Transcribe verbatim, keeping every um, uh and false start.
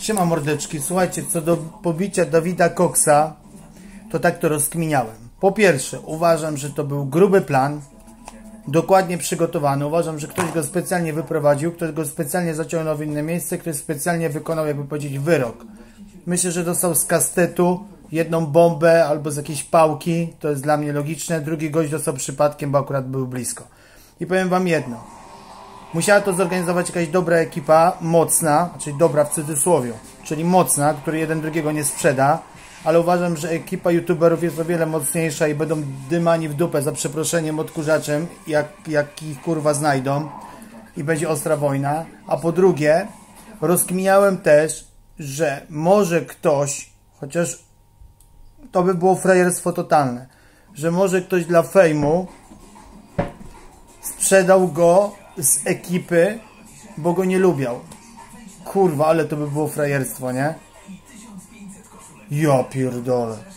Siema mordeczki, słuchajcie, co do pobicia Dawida Coxa, to tak to rozkminiałem. Po pierwsze, uważam, że to był gruby plan, dokładnie przygotowany. Uważam, że ktoś go specjalnie wyprowadził, ktoś go specjalnie zaciągnął w inne miejsce, ktoś specjalnie wykonał, jakby powiedzieć, wyrok. Myślę, że dostał z kastetu jedną bombę albo z jakiejś pałki, to jest dla mnie logiczne. Drugi gość dostał przypadkiem, bo akurat był blisko. I powiem wam jedno. Musiała to zorganizować jakaś dobra ekipa, mocna, czyli dobra w cudzysłowie, czyli mocna, który jeden drugiego nie sprzeda, ale uważam, że ekipa youtuberów jest o wiele mocniejsza i będą dymani w dupę, za przeproszeniem, odkurzaczem, jak, jak ich kurwa znajdą i będzie ostra wojna. A po drugie, rozkminiałem też, że może ktoś, chociaż to by było frajerstwo totalne, że może ktoś dla fejmu sprzedał go z ekipy, bo go nie lubiał. Kurwa, ale to by było frajerstwo, nie? Ja pierdolę.